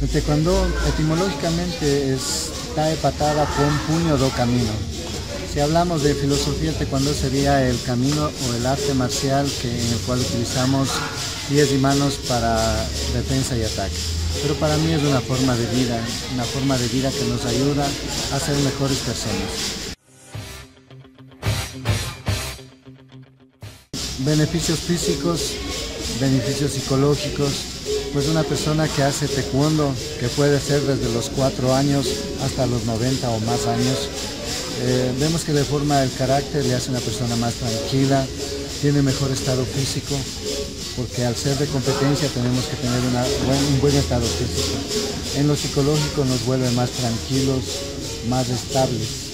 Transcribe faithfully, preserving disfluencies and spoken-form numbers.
El taekwondo etimológicamente es tae patada pon puño do camino. Si hablamos de filosofía, el taekwondo sería el camino o el arte marcial que, en el cual utilizamos pies y manos para defensa y ataque. Pero para mí es una forma de vida, una forma de vida que nos ayuda a ser mejores personas. Beneficios físicos, beneficios psicológicos. Pues una persona que hace taekwondo, que puede ser desde los cuatro años hasta los noventa o más años, eh, vemos que le forma el carácter, le hace una persona más tranquila, tiene mejor estado físico, porque al ser de competencia tenemos que tener una, un buen estado físico. En lo psicológico nos vuelve más tranquilos, más estables.